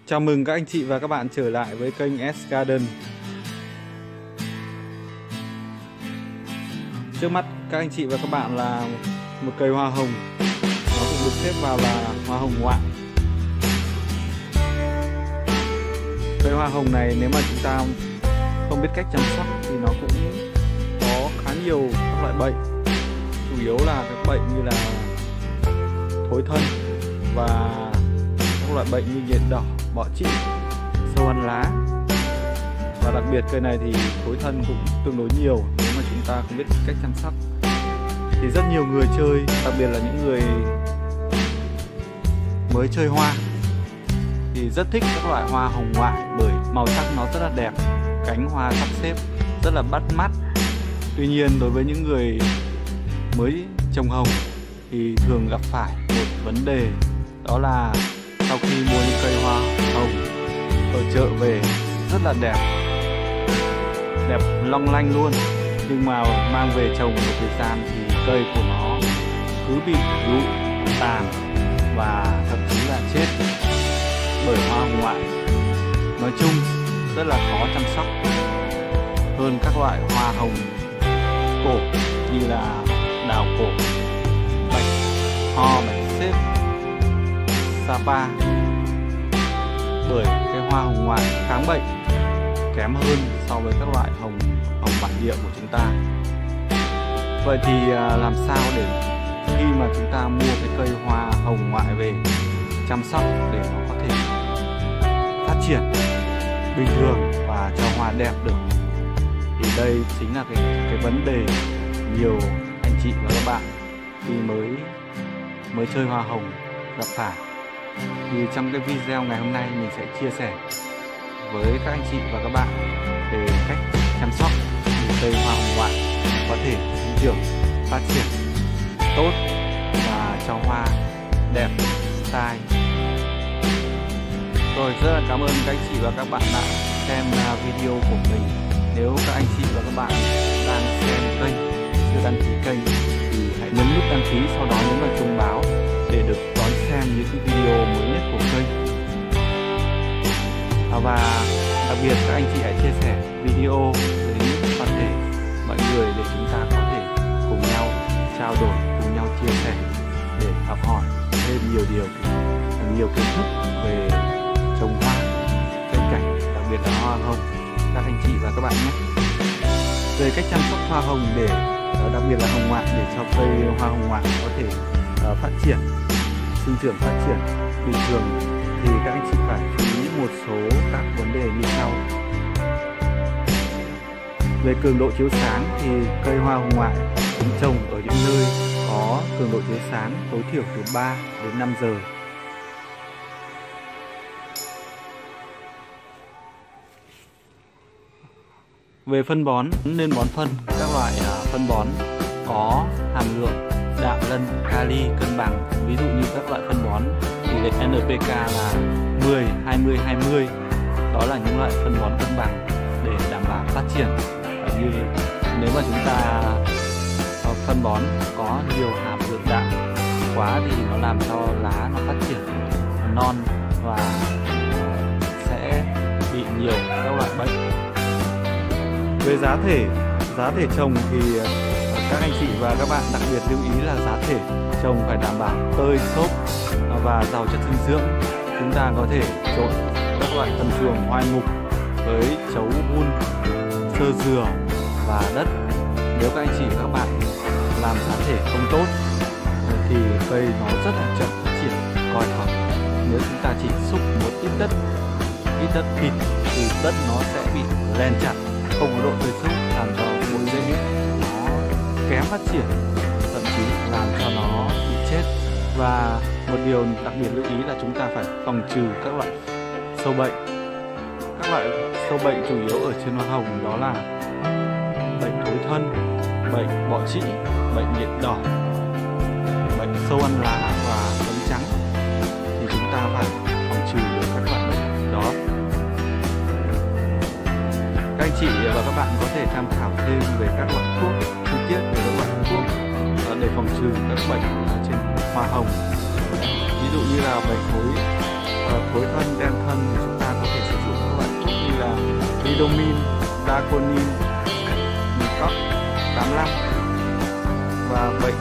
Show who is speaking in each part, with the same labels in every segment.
Speaker 1: Chào mừng các anh chị và các bạn trở lại với kênh S Garden. Trước mắt các anh chị và các bạn là một cây hoa hồng. Nó cũng được xếp vào là hoa hồng ngoại. Cây hoa hồng này nếu mà chúng ta không biết cách chăm sóc thì nó cũng có khá nhiều các loại bệnh. Chủ yếu là các bệnh như là thối thân và các loại bệnh như nhện đỏ, bọ trĩ, sâu ăn lá. Và đặc biệt cây này thì thối thân cũng tương đối nhiều nếu mà chúng ta không biết cách chăm sóc. Thì rất nhiều người chơi, đặc biệt là những người mới chơi hoa thì rất thích các loại hoa hồng ngoại bởi màu sắc nó rất là đẹp, cánh hoa sắp xếp rất là bắt mắt. Tuy nhiên đối với những người mới trồng hồng thì thường gặp phải một vấn đề, đó là sau khi mua những cây hoa hồng ở chợ về rất là đẹp long lanh luôn, nhưng mà mang về trồng một thời gian thì cây của nó cứ bị rụng tàn và thậm chí là chết bởi hoa hồng ngoại. Nói chung rất là khó chăm sóc hơn các loại hoa hồng cổ như là đào cổ, bạch ho, bạch xếp, Sapa, bởi cái hoa hồng ngoại kháng bệnh kém hơn so với các loại hồng bản địa của chúng ta. Vậy thì làm sao để khi mà chúng ta mua cái cây hoa hồng ngoại về chăm sóc để nó có thể phát triển bình thường và cho hoa đẹp được? Thì đây chính là cái vấn đề nhiều anh chị và các bạn khi mới chơi hoa hồng gặp phải. Thì trong cái video ngày hôm nay mình sẽ chia sẻ với các anh chị và các bạn về cách chăm sóc để cây hoa hồng ngoại có thể sinh trưởng, phát triển tốt và cho hoa đẹp style. Rồi, rất là cảm ơn các anh chị và các bạn đã xem video của mình. Nếu các anh chị và các bạn đang xem kênh, chưa đăng ký kênh thì hãy nhấn nút đăng ký, sau đó nhấn vào chuông báo để được đón xem những cái video mới nhất của kênh. Và đặc biệt các anh chị hãy chia sẻ video đến toàn thể mọi người để chúng ta có thể cùng nhau trao đổi, cùng nhau chia sẻ để học hỏi thêm nhiều kiến thức về trồng hoa, cây cảnh, đặc biệt là hoa hồng các anh chị và các bạn nhé. Về cách chăm sóc hoa hồng để đặc biệt là hồng ngoại để cho cây hoa hồng ngoại có thể phát triển, sinh trưởng, phát triển bình thường thì các anh chị phải chú ý một số các vấn đề như sau. Về cường độ chiếu sáng thì cây hoa hồng ngoại cũng trồng ở những nơi có cường độ chiếu sáng tối thiểu từ 3 đến 5 giờ. Về phân bón, nên bón phân các loại phân bón có hàm lượng đạm, lân, kali cân bằng. Ví dụ như các loại phân bón tỷ lệ NPK là 10, 20, 20. Đó là những loại phân bón cân bằng để đảm bảo phát triển. Như nếu mà chúng ta phân bón có nhiều hàm lượng đạm quá thì nó làm cho lá nó phát triển non và sẽ bị nhiều các loại bệnh. Về giá thể trồng thì các anh chị và các bạn đặc biệt lưu ý là giá thể trồng phải đảm bảo tơi xốp và giàu chất dinh dưỡng. Chúng ta có thể trộn các loại phân chuồng hoai mục với chấu hun, sơ dừa và đất. Nếu các anh chị và các bạn làm giá thể không tốt thì cây nó rất là chậm phát triển, còi thỏ. Nếu chúng ta chỉ xúc một ít đất thịt thì đất nó sẽ bị len chặt, không có độ tơi xốp, làm cho bụi rễ nó kém phát triển, thậm chí làm cho nó bị chết. Và một điều đặc biệt lưu ý là chúng ta phải phòng trừ các loại sâu bệnh. Các loại sâu bệnh chủ yếu ở trên hoa hồng đó là bệnh thối thân, bệnh bọ trĩ, bệnh nhện đỏ, bệnh sâu ăn lá và nấm trắng. Thì chúng ta phải phòng trừ được các loại bệnh đó. Các anh chị và các bạn có thể tham khảo thêm về các loại thuốc, chi tiết về các loại thuốc để phòng trừ các bệnh trên hoa hồng. Ví dụ như là bệnh thối thân, đen thân thì chúng ta có thể sử dụng các loại thuốc như là Lidomin, Daconin, Nicox 85. Và bệnh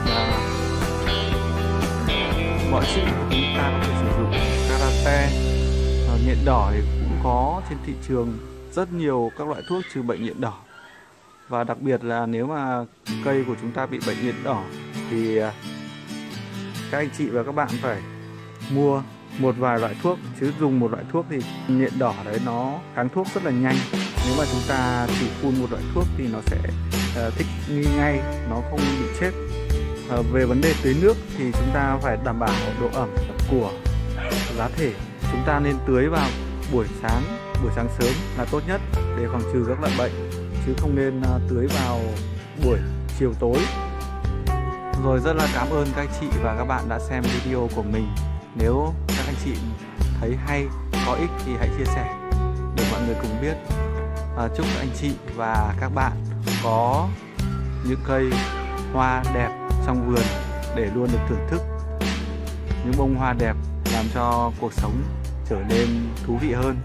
Speaker 1: bọ trĩ thì chúng ta có thể sử dụng Karate. Nhện đỏ thì cũng có trên thị trường rất nhiều các loại thuốc trừ bệnh nhện đỏ. Và đặc biệt là nếu mà cây của chúng ta bị bệnh nhện đỏ thì các anh chị và các bạn phải mua một vài loại thuốc, chứ dùng một loại thuốc thì nhện đỏ đấy nó kháng thuốc rất là nhanh. Nếu mà chúng ta chỉ phun một loại thuốc thì nó sẽ thích nghi ngay, nó không bị chết. Về vấn đề tưới nước thì chúng ta phải đảm bảo độ ẩm của lá thể. Chúng ta nên tưới vào buổi sáng sớm là tốt nhất để phòng trừ các loại bệnh, chứ không nên tưới vào buổi chiều tối. Rồi, rất là cảm ơn các anh chị và các bạn đã xem video của mình. Nếu các anh chị thấy hay, có ích thì hãy chia sẻ để mọi người cùng biết. Chúc các anh chị và các bạn có những cây hoa đẹp trong vườn để luôn được thưởng thức những bông hoa đẹp, làm cho cuộc sống trở nên thú vị hơn.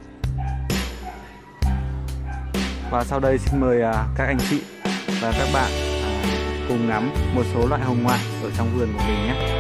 Speaker 1: Và sau đây xin mời các anh chị và các bạn cùng ngắm một số loại hồng ngoại ở trong vườn của mình nhé.